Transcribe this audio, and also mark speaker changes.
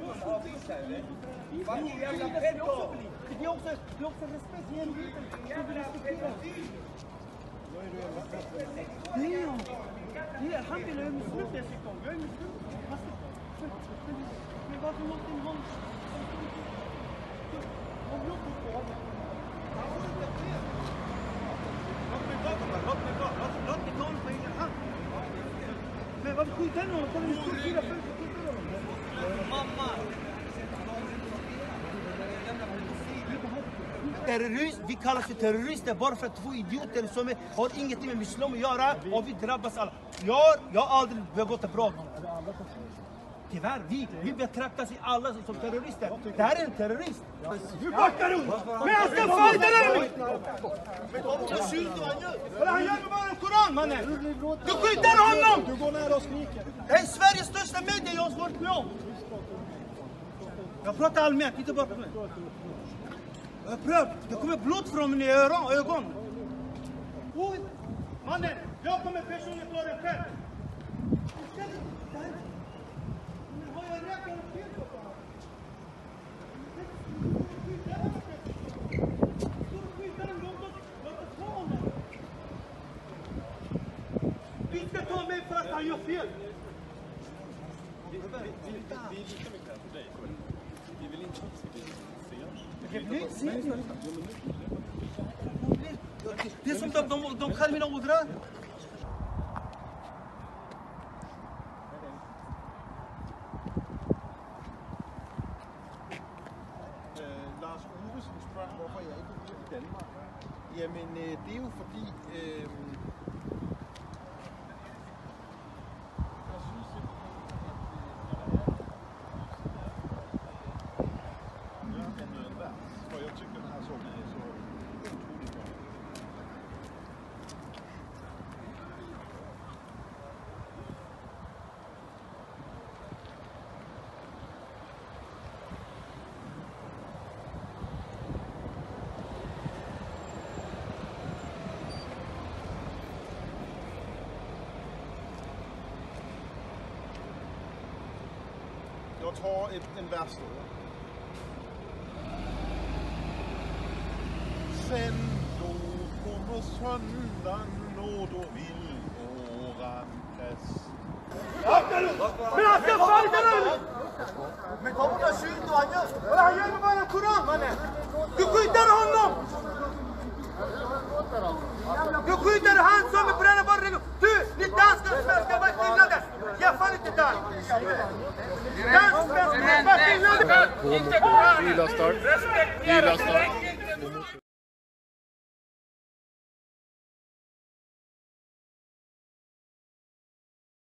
Speaker 1: Det är också respekt. Han vill ju muslim dessutom. Jag är muslim. Men varför måste ni ha... Låt mig ta honom på egen hand. Men varför skjuter ni honom? Kan ni stå fyra för honom? Mamma! Terrorist, vi kallas för terrorister bara för att två idioter som har inget med muslim att göra och vi drabbas alla. Jag har aldrig begått ett brott. Tyvärr, vi betraktas i alla som terrorister. Det här är en terrorist. Hur backar du? Men jag ska fighta dig! Men vad skjuter han gör? Han gör bara en koran, mannen! Du skjuter honom!
Speaker 2: Du går nära och skriker.
Speaker 1: Det är Sveriges största media jag har varit med om. Jag pratar allmänt, inte bara med. Det kommer blod från mina ögon. Oj, mannen, jag kommer personligen ta det själv. Har jag rätt eller fel på honom? Låt oss ta honom. Vi ska ta mig för att han gör fel.
Speaker 2: Vi är lika mycket här för dig. Vi vill inte se.
Speaker 1: Det är som de kallar mina ådrar.
Speaker 2: Lars Ovesen spørger, hvorfor jeg ikke bliver i Danmark. Jamen, det er jo fordi... jeg synes simpelthen, at noget værd. For jeg tycker den här sången är så otroligt bra. Jag tar en vers då. Sen då kommer söndagen och då vill våran press.
Speaker 1: Men han ska fighta dig! Men kom och skjut och han gör. Han gör bara en koran, mannen. Du skjuter honom! Du skjuter han som är bränna bara religion. Du, ni danskar och svenskar, vad är skillnaden? Jag fan inte där. Danskar och svenskar, vad är skillnaden?
Speaker 3: Vila start.